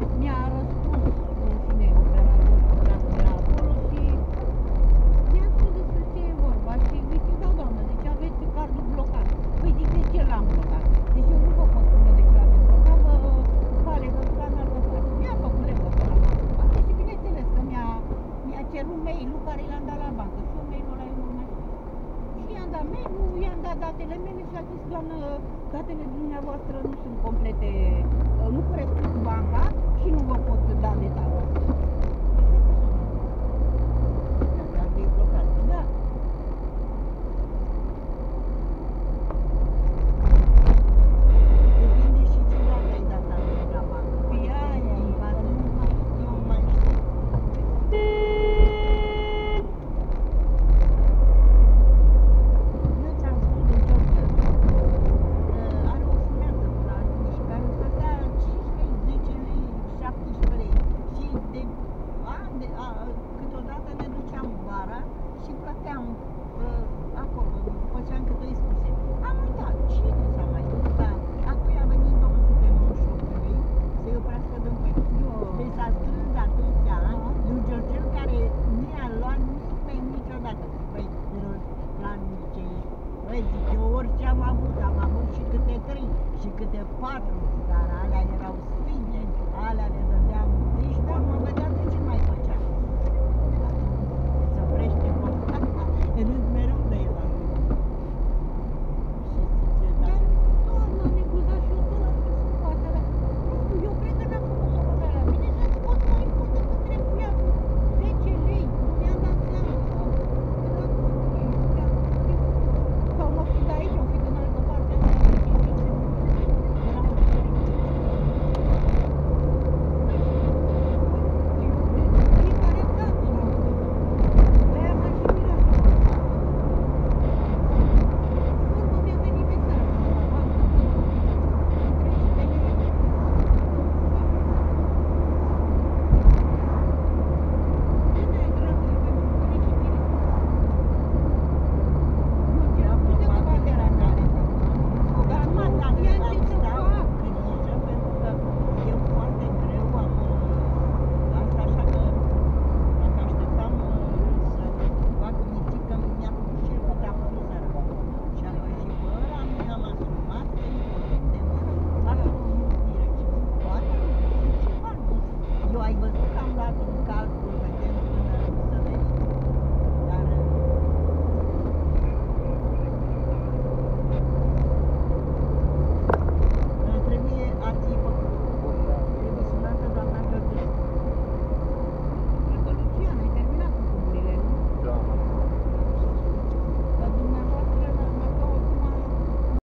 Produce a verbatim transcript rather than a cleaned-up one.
mi-a răspuns în fine operatorul dacă era acolo și mi-a spus despre ce e vorba și zice, da doamnă, deci aveți cardul blocat. Păi zic, de ce l-am blocat? Deci eu nu vă pot spune de ce l-am blocat, vă fa legătura în altă parte. Mi-a făcut legătura în altă parte și bineînțeles că mi-a mi-a cerut mail-ul care i-am dat la bancă și eu mail-ul ăla eu nu mai știu. Și i-am dat mail-ul, i-am dat datele mele și a zis, doamnă, datele dumneavoastră nu sunt complete, nu corespund cu banca și nu vă pot da detalii. Cardul e blocat. Da. Depinde și ce dată ai dat la bancă. Păi aia e, Poate că nu mai știu, nu mai știu. Eu ți-am spus de George, are o fumează la Arniș, care îmi plătea cinci lei, zece lei, șaptesprezece lei. Și de ani, de, a, câteodată ne duceam vara și plăteam uh, acolo, făceam cât o spuse. Am uitat, cine s-a mai dus, dar apoi a venit două sute nouăzeci și opt de lei să-i oprească de încălzire. Deci s-a strâns de atâția ani, lui Georgel care nu i-a luat nimeni niciodată. Păi, la nici, băi, zic, eu orice am avut, am avut și câte trei, și câte patru, dar alea erau sfinte, alea le dădeam, nici nu mă vedea de ce